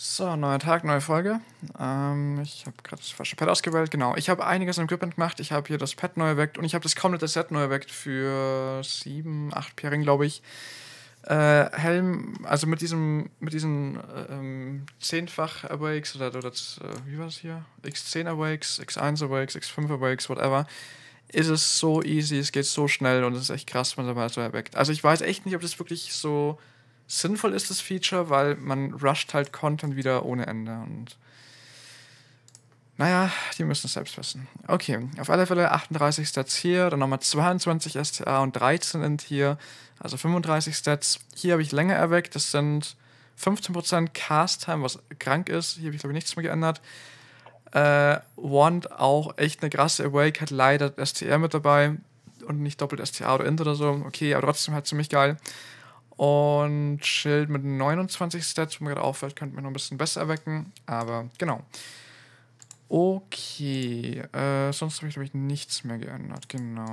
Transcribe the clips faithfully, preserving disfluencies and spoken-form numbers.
So, neuer Tag, neue Folge. Ähm, ich habe gerade das falsche Pad ausgewählt. Genau, ich habe einiges an Equipment gemacht. Ich habe hier das Pad neu erweckt und ich habe das komplette Set neu erweckt für sieben, acht Pairing, glaube ich. Äh, Helm, also mit diesem, mit diesen ähm, zehnfach Awakes oder, oder das, äh, wie war das hier? X zehn Awakes, X eins Awakes, X fünf Awakes, whatever. Ist es so easy, es geht so schnell und es ist echt krass, wenn man dabei so erweckt. Also ich weiß echt nicht, ob das wirklich so sinnvoll ist, das Feature, weil man rusht halt Content wieder ohne Ende und naja, die müssen es selbst wissen. Okay, auf alle Fälle achtunddreißig Stats hier, dann nochmal zweiundzwanzig S T A und dreizehn in hier, also fünfunddreißig Stats. Hier habe ich länger erweckt, das sind fünfzehn Prozent Cast Time, was krank ist. Hier habe ich glaube ich nichts mehr geändert. Äh, Wand auch echt eine krasse Awake, hat leider S T R mit dabei und nicht doppelt S T A oder Int oder so. Okay, aber trotzdem halt ziemlich geil. Und Schild mit neunundzwanzig Stats, wo mir gerade auffällt, könnte man noch ein bisschen besser erwecken. Aber genau. Okay, äh, sonst habe ich, glaube ich, nichts mehr geändert. Genau.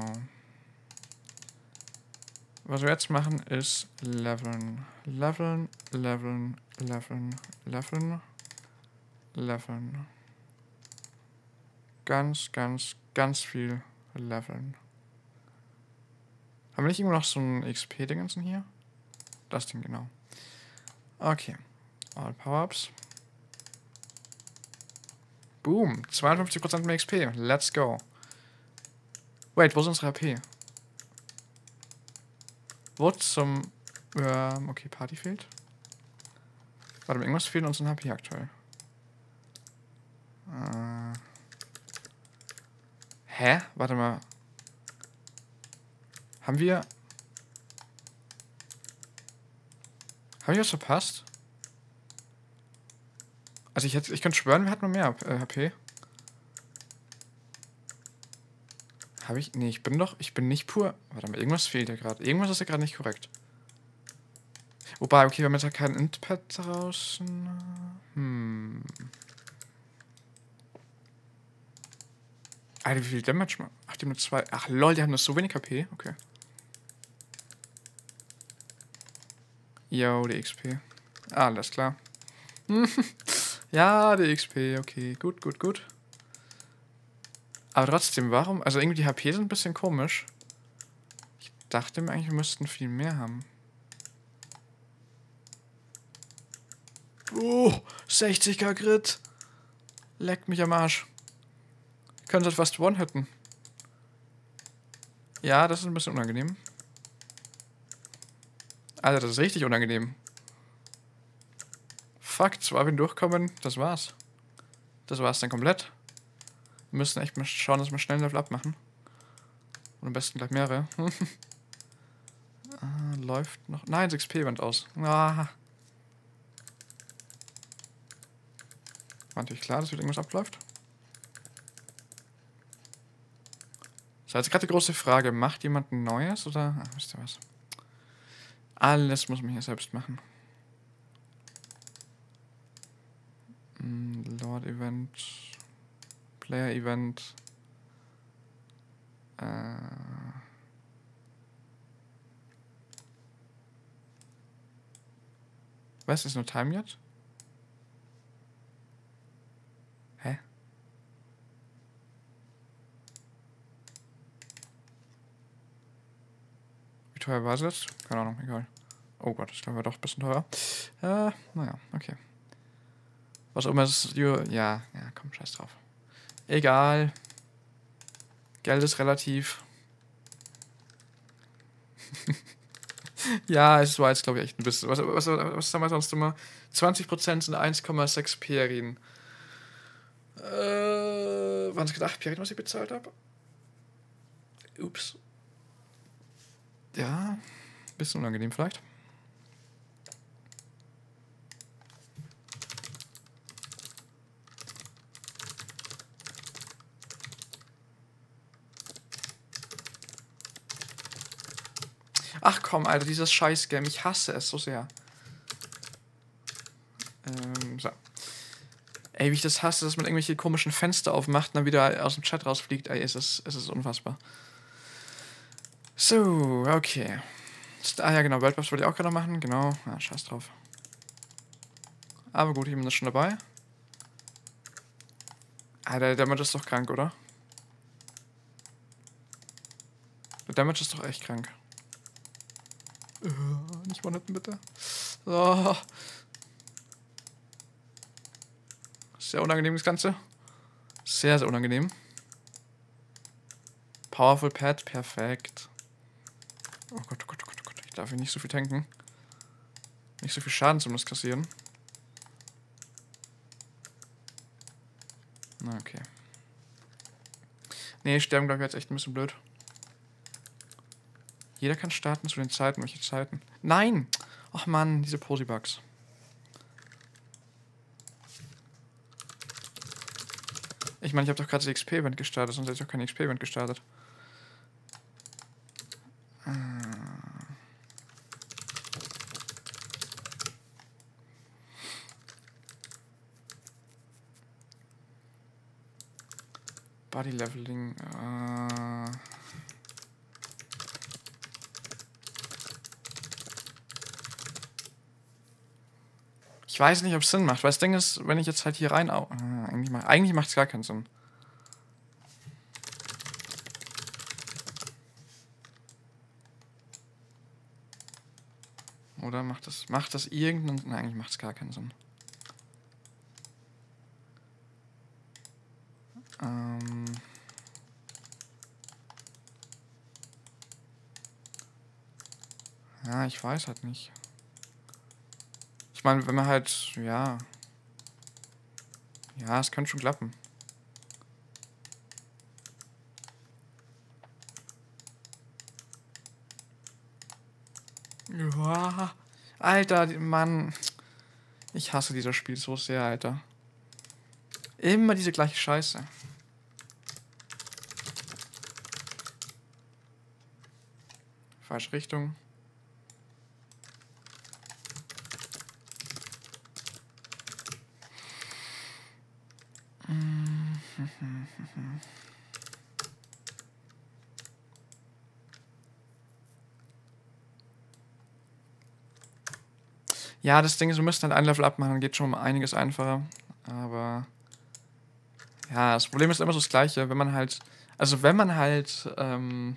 Was wir jetzt machen, ist leveln. Leveln, leveln, leveln, leveln, leveln. Ganz, ganz, ganz viel leveln. Haben wir nicht irgendwo noch so ein X P-Dingensen hier? Das Ding, genau. Okay. All Power-Ups. Boom. zweiundfünfzig Prozent mehr X P. Let's go. Wait, wo ist unsere H P? Wo zum... Ähm, okay, Party fehlt. Warte mal, irgendwas fehlt unseren H P aktuell. Äh. Hä? Warte mal. Haben wir... Haben wir was verpasst? Also ich, hätte, ich könnte schwören, wir hatten noch mehr äh, H P. Habe ich... Nee, ich bin doch... Ich bin nicht pur... Warte mal, irgendwas fehlt ja gerade. Irgendwas ist ja gerade nicht korrekt. Wobei, okay, wir haben jetzt ja kein Int-Pad draußen. Hm... Alter, wie viel Damage man... Ach, die haben nur zwei... Ach, lol, die haben nur so wenig H P. Okay. Yo, die X P. Ah, alles klar. Ja, die X P, okay. Gut, gut, gut. Aber trotzdem, warum? Also irgendwie die H P sind ein bisschen komisch. Ich dachte mir eigentlich, wir müssten viel mehr haben. Oh, sechzig K Crit. Leckt mich am Arsch. Wir können es fast one-hitten. Ja, das ist ein bisschen unangenehm. Alter, das ist richtig unangenehm. Fuck, zwei wenn durchkommen, das war's. Das war's dann komplett. Wir müssen echt mal schauen, dass wir schnell ein Level abmachen. Und am besten gleich mehrere. ah, läuft noch. Nein, das X P wand aus. Ah. War natürlich klar, dass wieder irgendwas abläuft. So, jetzt gerade die große Frage. Macht jemand ein neues oder... Ach, wisst ihr was? Alles muss man hier selbst machen. Mm, Lord Event. Player Event. Äh... Was, ist nur Time jetzt? Hä? Wie teuer war es jetzt? Keine Ahnung, egal. Oh Gott, das glaube ich war doch ein bisschen teurer. Äh, naja, okay. Was auch immer es... Ja, ja, komm, scheiß drauf. Egal. Geld ist relativ. Ja, es war jetzt, glaube ich, echt ein bisschen. Was, was, was haben wir sonst immer? zwanzig Prozent sind eins Komma sechs Pierin. Äh, waren es gedacht, Pierin, was ich bezahlt habe? Ups. Ja, bisschen unangenehm vielleicht. Ach komm, Alter, dieses Scheiß-Game. Ich hasse es so sehr. Ähm, so. Ey, wie ich das hasse, dass man irgendwelche komischen Fenster aufmacht und dann wieder aus dem Chat rausfliegt. Ey, es ist, es ist unfassbar. So, okay. Ah ja, genau, World Cups wollte ich auch gerade machen. Genau. Ah, scheiß drauf. Aber gut, jemand ist schon dabei. Alter, der Damage ist doch krank, oder? Der Damage ist doch echt krank. Uh, nicht one-hitten, bitte. Oh. Sehr unangenehm, das Ganze. Sehr, sehr unangenehm. Powerful Pet, perfekt. Oh Gott, oh Gott, oh Gott, oh Gott. Ich darf hier nicht so viel tanken. Nicht so viel Schaden zumindest kassieren. Na, okay. Nee, sterben, glaube ich, jetzt echt ein bisschen blöd. Jeder kann starten zu den Zeiten. Welche Zeiten? Nein! Ach Mann, diese Posi-Bugs. Ich meine, ich habe doch gerade das X P-Event gestartet, sonst hätte ich auch kein X P-Event gestartet. Body Leveling. Äh ich weiß nicht, ob es Sinn macht, weil das Ding ist, wenn ich jetzt halt hier rein... Äh, eigentlich macht eigentlich es gar keinen Sinn. Oder macht das, macht das irgendeinen... Nein, eigentlich macht es gar keinen Sinn. Ähm... Ja, ich weiß halt nicht. Ich meine, wenn man halt... Ja... Ja, es könnte schon klappen. Ja, Alter, Mann. Ich hasse dieses Spiel so sehr, Alter. Immer diese gleiche Scheiße. Falsche Richtung. Ja, das Ding ist, wir müssen halt ein Level abmachen, dann geht schon um einiges einfacher. Aber ja, das Problem ist immer so das Gleiche, wenn man halt, also wenn man halt ähm,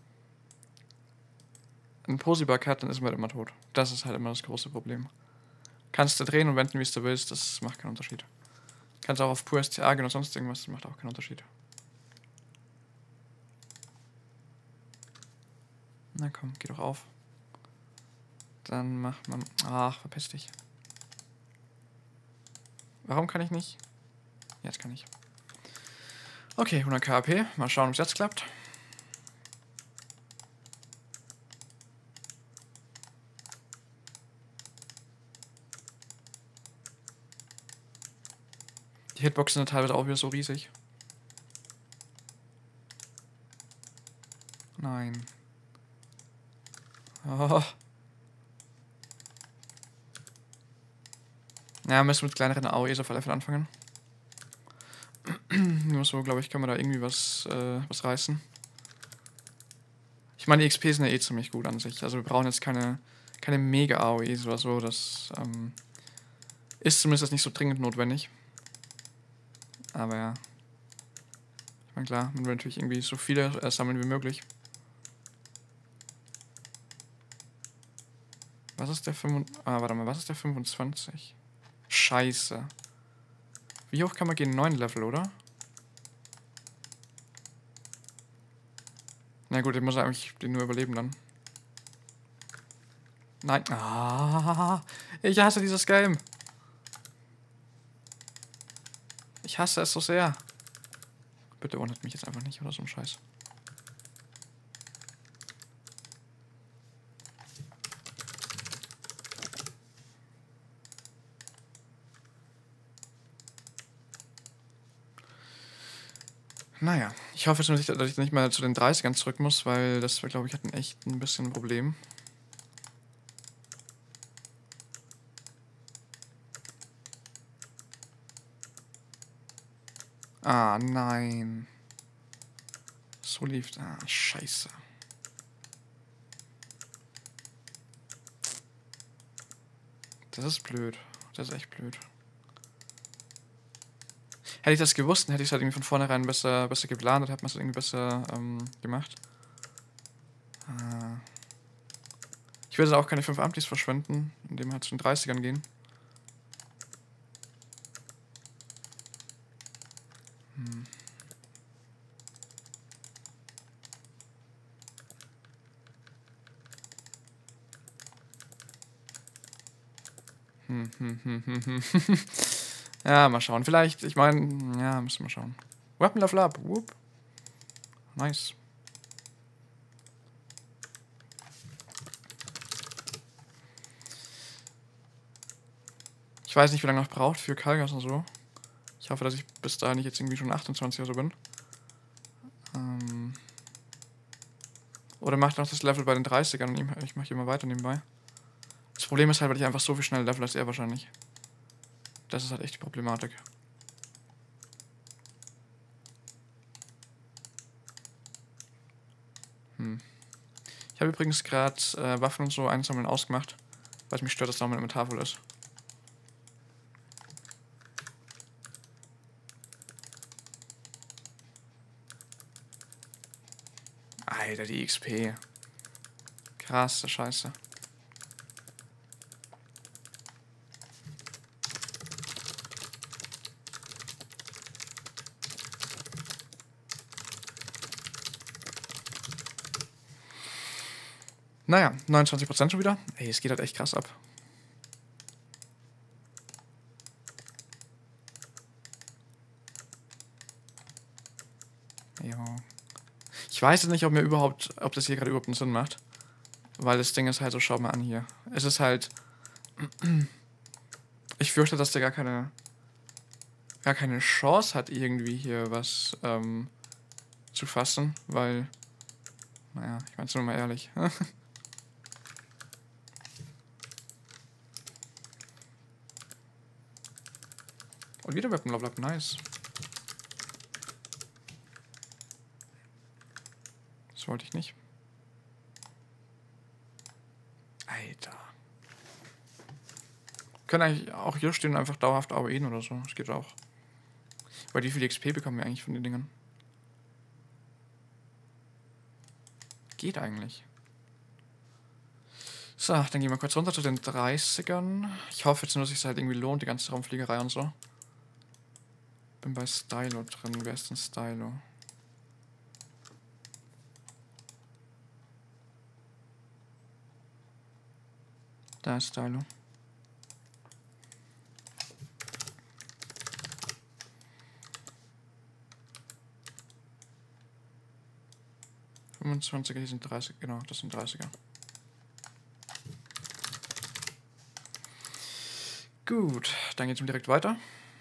einen Posi-Bug hat, dann ist man halt immer tot. Das ist halt immer das große Problem. Kannst du drehen und wenden, wie du willst, das macht keinen Unterschied. Kannst auch auf pur S T A gehen oder sonst irgendwas, das macht auch keinen Unterschied. Na komm, geh doch auf. Dann macht man... Ach, verpiss dich. Warum kann ich nicht? Jetzt kann ich. Okay, hundert K P. Mal schauen, ob es jetzt klappt. Die Hitboxen sind teilweise auch wieder so riesig. Nein. Oh. Ja, müssen wir mit kleineren A O Es auf alle Fälle anfangen. Nur so, glaube ich, können wir da irgendwie was, äh, was reißen. Ich meine, die X P sind ja eh ziemlich gut an sich. Also wir brauchen jetzt keine, keine Mega-A O Es oder so. Das ähm, ist zumindest nicht so dringend notwendig. Aber ja. Ich meine, klar, man will natürlich irgendwie so viele äh, sammeln wie möglich. Was ist der fünfundzwanzig? Ah, warte mal, was ist der fünfundzwanzig? Scheiße. Wie hoch kann man gehen? neun Level, oder? Na gut, ich muss eigentlich den nur überleben dann. Nein. Ah, ich hasse dieses Game. Ich hasse es so sehr. Bitte wundert mich jetzt einfach nicht oder so ein Scheiß. Naja, ich hoffe jetzt, dass ich nicht mehr zu den dreißigern zurück muss, weil das, glaube ich, hat ein echt ein bisschen ein Problem. Ah, nein. So lief... Ah, scheiße. Das ist blöd. Das ist echt blöd. Hätte ich das gewusst, dann hätte ich es halt irgendwie von vornherein besser, besser geplant und hätte man es irgendwie besser ähm, gemacht. Äh. Ich will auch keine fünf Amplis verschwenden, indem wir halt zu den dreißigern gehen. Hm. Hm, hm, hm, hm, hm. Ja, mal schauen. Vielleicht, ich meine, ja, müssen wir schauen. Weapon Level Up. Whoop. Nice. Ich weiß nicht, wie lange noch braucht für Kalgas und so. Ich hoffe, dass ich bis dahin nicht jetzt irgendwie schon achtundzwanzig oder so bin. Ähm oder macht noch das Level bei den dreißigern und ich mache immer weiter nebenbei. Das Problem ist halt, weil ich einfach so viel schneller level als er wahrscheinlich. Das ist halt echt die Problematik. Hm. Ich habe übrigens gerade äh, Waffen und so einsammeln ausgemacht, weil es mich stört, dass da mein Inventar voll ist. Alter, die X P. Krasse Scheiße. Naja, neunundzwanzig Prozent schon wieder. Ey, es geht halt echt krass ab. Jo. Ich weiß jetzt nicht, ob mir überhaupt, ob das hier gerade überhaupt einen Sinn macht. Weil das Ding ist halt so, schau mal an hier. Es ist halt. Ich fürchte, dass der gar keine. gar keine Chance hat, irgendwie hier was ähm, zu fassen, weil. Naja, ich mein's nur mal ehrlich. Und wieder Weapon Level Up, nice. Das wollte ich nicht. Alter. Können eigentlich auch hier stehen und einfach dauerhaft A O E oder so. Das geht auch. Weil wie viel X P bekommen wir eigentlich von den Dingen? Geht eigentlich. So, dann gehen wir kurz runter zu den dreißigern. Ich hoffe jetzt nur, dass es sich halt irgendwie lohnt, die ganze Raumfliegerei und so. Bin bei Stylo drin. Wer ist denn Stylo? Da ist Stylo. fünfundzwanziger, hier sind dreißig, genau, das sind dreißiger. Gut, dann geht's direkt weiter.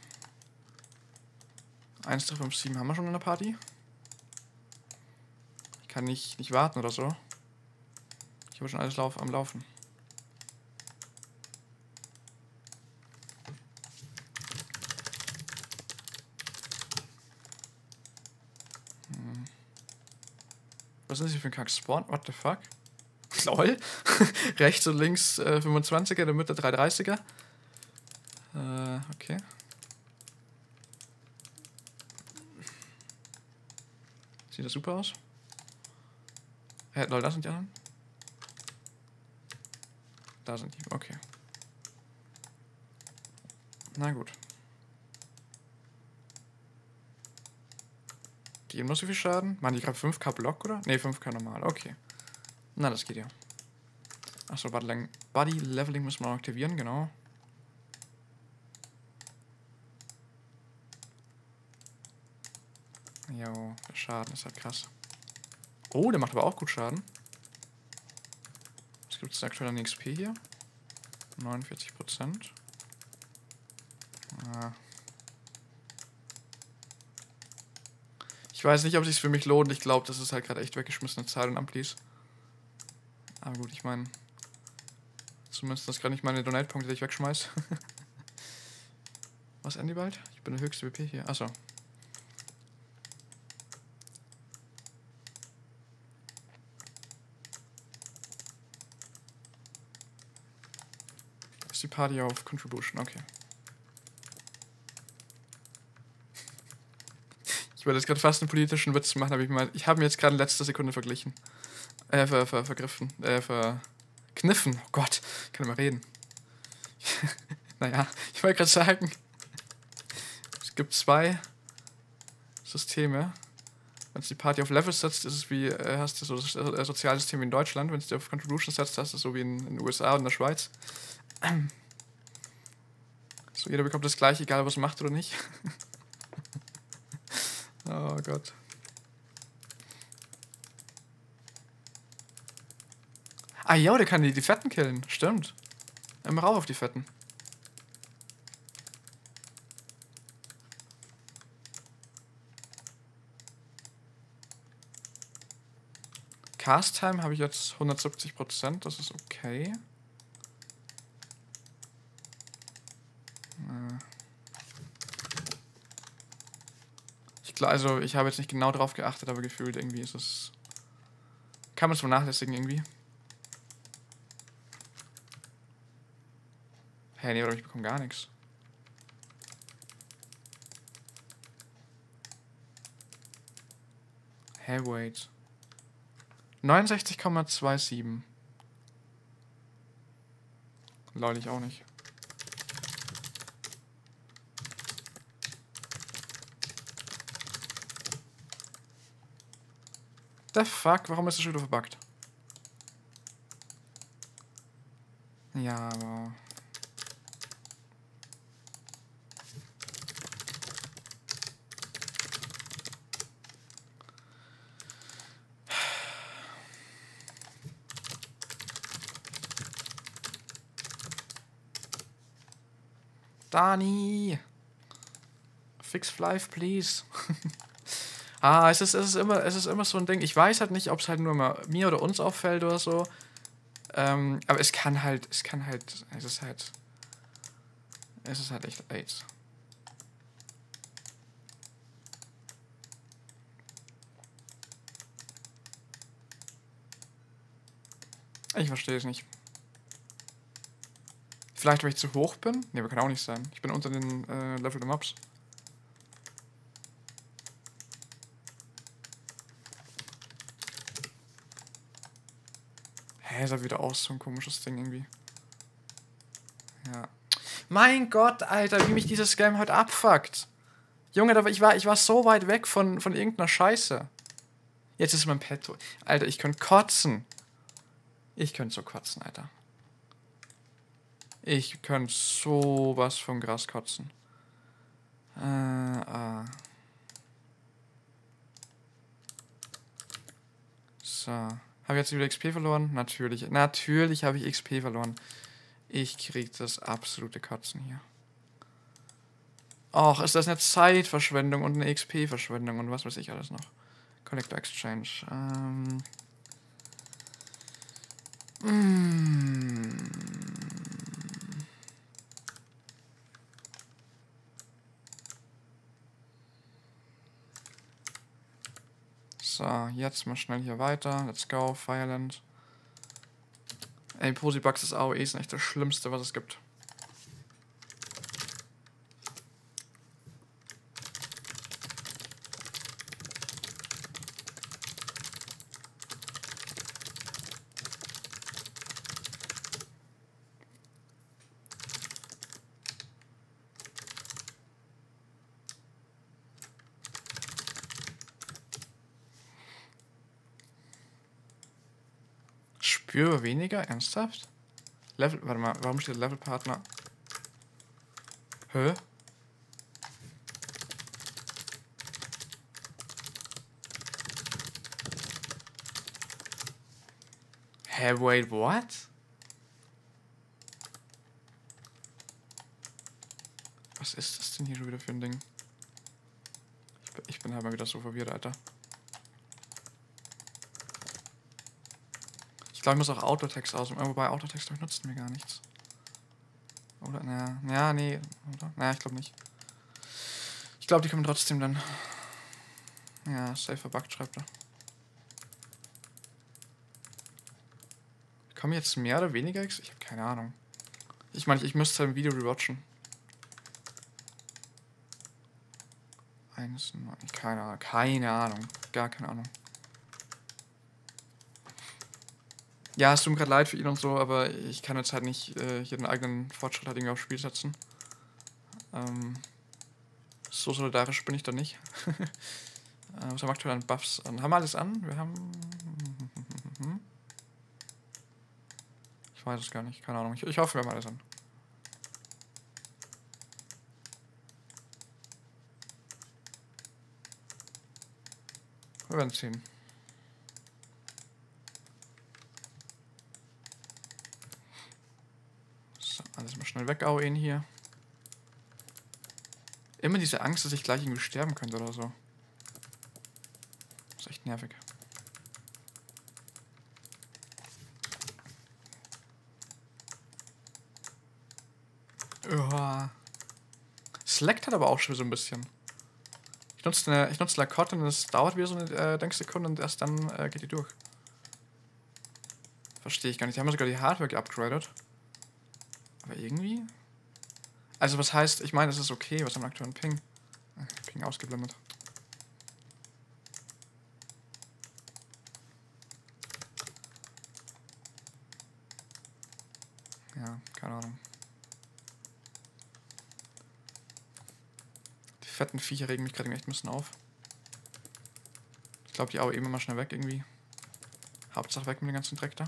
eins drei fünf sieben haben wir schon in der Party. Ich kann nicht, nicht warten oder so. Ich habe schon alles lauf, am Laufen. Hm. Was ist das hier für ein Kack-Spawn? What the fuck? Lol. Rechts und links äh, fünfundzwanziger, in der Mitte drei dreißiger. Äh, okay. Sieht das super aus? Hä, lol, da sind die anderen? Da sind die, okay. Na gut. Die geben nur so viel Schaden. Machen die gerade fünf K Block, oder? Ne, fünf K normal, okay. Na, das geht ja. Achso, Body Leveling müssen wir noch aktivieren, genau. Jo, der Schaden ist halt krass. Oh, der macht aber auch gut Schaden. Was gibt es aktuell an X P hier? neunundvierzig Prozent. Ah. Ich weiß nicht, ob es sich für mich lohnt. Ich glaube, das ist halt gerade echt weggeschmissene Zeit und Amplis. Aber gut, ich meine, zumindest das gerade nicht meine Donate-Punkte, die ich wegschmeiß. Was, Andy bald? Ich bin der höchste W P hier. Achso. die Party auf Contribution, okay. Ich wollte jetzt gerade fast einen politischen Witz machen, aber ich mal, ich habe mir jetzt gerade in letzter Sekunde verglichen. Äh, ver, ver, vergriffen. Äh, verkniffen. Oh Gott, ich kann nicht mehr reden. Naja, ich wollte gerade sagen, es gibt zwei Systeme. Wenn du die Party auf Level setzt, ist es wie, äh, hast du so das äh, Sozialsystem wie in Deutschland. Wenn du die auf Contribution setzt, hast du es so wie in, in den U S A und in der Schweiz. So, jeder bekommt das gleiche, egal was er macht oder nicht. Oh Gott. Ah ja, der kann die, die Fetten killen. Stimmt. Immer rauf auf die Fetten. Cast Time habe ich jetzt hundertsiebzig Prozent. Das ist okay. Ich glaube, also ich habe jetzt nicht genau drauf geachtet, aber gefühlt irgendwie ist es... Kann man es vernachlässigen irgendwie. Hey, nee, oder ich bekomme gar nichts. Hey, wait. neunundsechzig Komma siebenundzwanzig. Lol, ich auch nicht. The fuck? Warum ist das schon wieder verbuggt? Ja, aber... Dani! Fix life, please. Ah, es ist, es ist immer, es ist immer so ein Ding. Ich weiß halt nicht, ob es halt nur mal mir oder uns auffällt oder so. Ähm, aber es kann halt, es kann halt, es ist halt, es ist halt echt AIDS. Ich verstehe es nicht. Vielleicht, weil ich zu hoch bin? Ne, aber kann auch nicht sein. Ich bin unter den äh, Level der Mobs. Hä, sah wieder aus, so ein komisches Ding irgendwie. Ja. Mein Gott, Alter, wie mich dieses Game heute abfuckt. Junge, ich war, ich war so weit weg von, von irgendeiner Scheiße. Jetzt ist mein Pet tot. Alter, ich könnte kotzen. Ich könnte so kotzen, Alter. Ich könnte sowas vom Gras kotzen. Äh, ah. So. Habe ich jetzt wieder X P verloren? Natürlich. Natürlich habe ich X P verloren. Ich krieg das absolute Kotzen hier. Och, ist das eine Zeitverschwendung und eine X P-Verschwendung und was weiß ich alles noch. Collector Exchange. Ähm. Mm. So, jetzt mal schnell hier weiter. Let's go, Fireland. Ey, Posibugs ist A O E ist echt das Schlimmste, was es gibt. Spür weniger? Ernsthaft? Level, warte mal, warum steht Levelpartner? Hä? Hä, wait, what? Was ist das denn hier schon wieder für ein Ding? Ich bin, ich bin halt mal wieder so verwirrt, Alter. Ich glaube, ich muss auch Autotext aus. Wobei Autotext nutzt mir gar nichts. Oder? Naja, ja, nee. Oder? Naja, ich glaube nicht. Ich glaube, die kommen trotzdem dann. Ja, safe verbuggt, schreibt er. Kommen jetzt mehr oder weniger X? Ich habe keine Ahnung. Ich meine, ich müsste ein Video rewatchen. Eins, keine Ahnung, keine Ahnung, gar keine Ahnung. Ja, es tut mir gerade leid für ihn und so, aber ich kann jetzt halt nicht äh, hier den eigenen Fortschritt halt irgendwie aufs Spiel setzen. Ähm, so solidarisch bin ich da nicht. äh, was haben wir aktuell an Buffs an? Haben wir alles an? Wir haben... Ich weiß es gar nicht, keine Ahnung. Ich, ich hoffe, wir haben alles an. Wir werden sehen. So, alles mal schnell weg, ihn hier. Immer diese Angst, dass ich gleich irgendwie sterben könnte oder so. Das ist echt nervig. Ja. Select hat aber auch schon so ein bisschen. Ich nutze, eine, ich nutze Lacotte und es dauert wieder so eine äh, Denksekunde und erst dann äh, geht die durch. Verstehe ich gar nicht. Die haben sogar die Hardware geupgradet. Aber irgendwie... Also was heißt, ich meine, es ist okay, was am aktuellen Ping? Ping ausgeblendet. Ja, keine Ahnung. Die fetten Viecher regen mich gerade echt ein bisschen auf. Ich glaube, die Aue immer mal schnell weg irgendwie. Hauptsache weg mit dem ganzen Dreck da.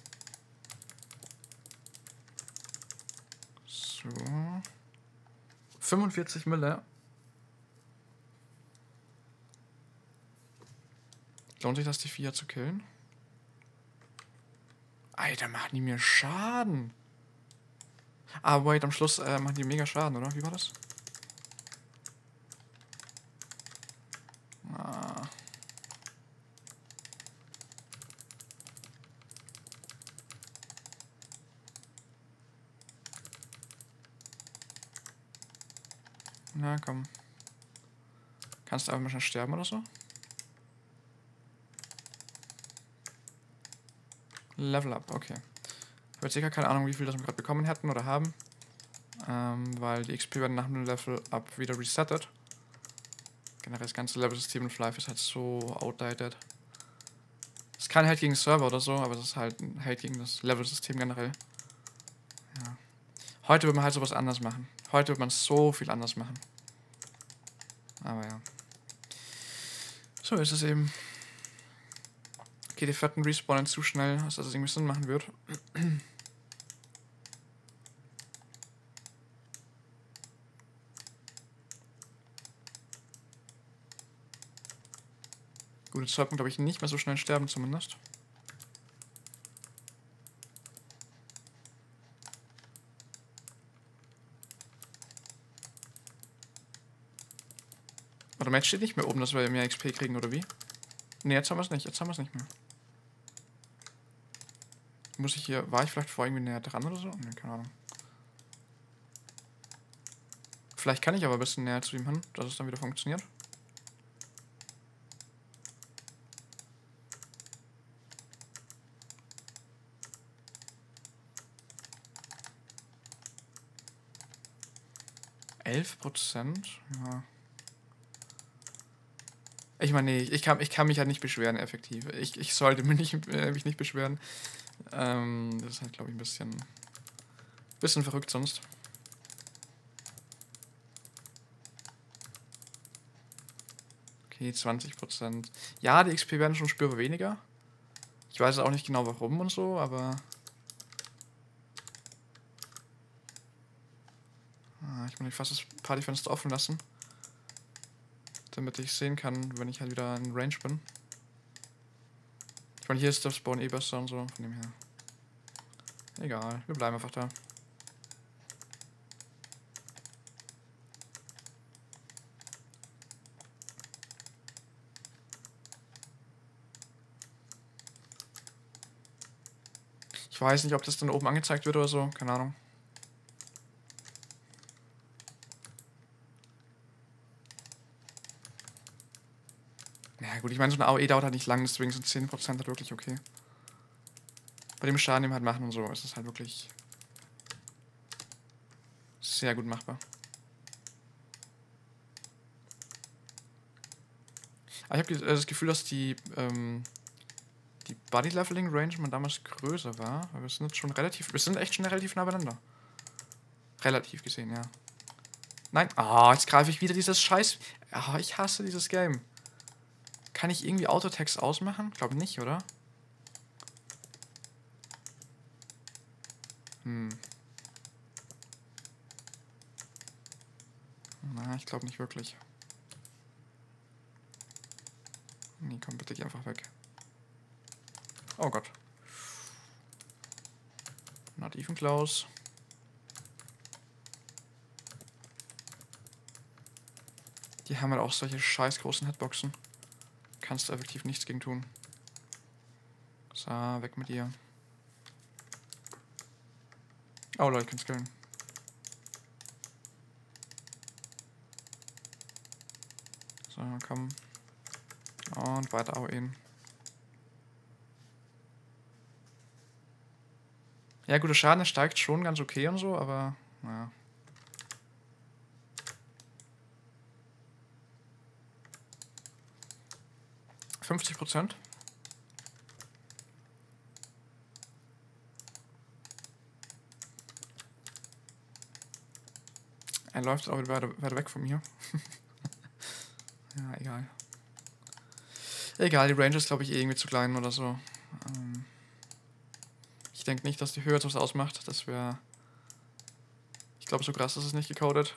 So. fünfundvierzig Mille. Lohnt sich das, die Viecher zu killen? Alter, machen die mir Schaden. Ah, wait, am Schluss äh, machen die mega Schaden, oder? Wie war das? Ah. Na komm. Kannst du einfach mal schnell sterben oder so? Level up, okay. Ich habe jetzt sicher keine Ahnung, wie viel das wir gerade bekommen hätten oder haben. Ähm, weil die X P werden nach dem Level up wieder resettet. Generell das ganze Level-System in Flife ist halt so outdated. Es ist kein Hate gegen Server oder so, aber es ist halt ein Hate gegen das Level-System generell. Ja. Heute wird man halt sowas anders machen. Heute wird man so viel anders machen. Aber ja. So ist es eben. Okay, die fetten respawnen zu schnell, als dass es irgendwie Sinn machen wird. Gut, jetzt sollte man, glaube ich, nicht mehr so schnell sterben zumindest. Warte mal, jetzt steht nicht mehr oben, dass wir mehr X P kriegen, oder wie? Ne, jetzt haben wir es nicht, jetzt haben wir es nicht mehr. Muss ich hier, war ich vielleicht vorher irgendwie näher dran oder so? Ne, keine Ahnung. Vielleicht kann ich aber ein bisschen näher zu ihm hin, dass es dann wieder funktioniert. elf Prozent? Ja. Ich meine, nee, ich kann, ich kann mich halt nicht beschweren, effektiv. Ich, ich sollte mich nicht, äh, mich nicht beschweren. Ähm, das ist halt, glaube ich, ein bisschen, bisschen verrückt sonst. Okay, zwanzig Prozent. Ja, die X P werden schon spürbar weniger. Ich weiß auch nicht genau warum und so, aber... Ah, ich muss fast das Partyfenster offen lassen. Damit ich sehen kann, wenn ich halt wieder in Range bin. Ich meine, hier ist der Spawn eh besser und so, von dem her. Egal, wir bleiben einfach da. Ich weiß nicht, ob das dann oben angezeigt wird oder so, keine Ahnung. Ja gut, ich meine, so eine A O E dauert halt nicht lang, deswegen sind zehn Prozent halt wirklich okay. Bei dem Schaden, den wir halt machen und so, ist es halt wirklich Sehr gut machbar. Aber ich habe das Gefühl, dass die, ähm, die Body-Leveling-Range man damals größer war. Aber wir sind jetzt schon relativ... Wir sind echt schon relativ nah beieinander. Relativ gesehen, ja. Nein. Ah, oh, jetzt greife ich wieder dieses Scheiß... Ah, oh, ich hasse dieses Game. Kann ich irgendwie Autotext ausmachen? Glaube nicht, oder? Hm. Na, ich glaube nicht wirklich. Nee, komm, bitte geh einfach weg. Oh Gott. Not even close. Die haben halt auch solche scheiß großen Hitboxen. Kannst du effektiv nichts gegen tun. So, weg mit dir. Oh Leute, ich kann skillen. So, komm. Und weiter auch ihn. Ja, gut, der Schaden, der steigt schon ganz okay und so, aber naja. fünfzig Prozent. Er läuft auch wieder weiter, weiter weg von mir. Ja, egal. Egal, die Range ist, glaube ich, eh irgendwie zu klein oder so. Ähm ich denke nicht, dass die Höhe jetzt was ausmacht. Das wäre... Ich glaube, so krass ist es nicht gecodet.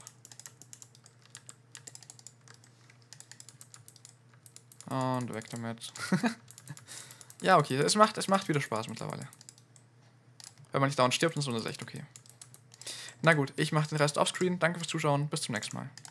Und weg damit. Ja, okay. Es macht, es macht wieder Spaß mittlerweile. Wenn man nicht dauernd stirbt und so, das ist echt okay. Na gut, ich mache den Rest offscreen. Danke fürs Zuschauen. Bis zum nächsten Mal.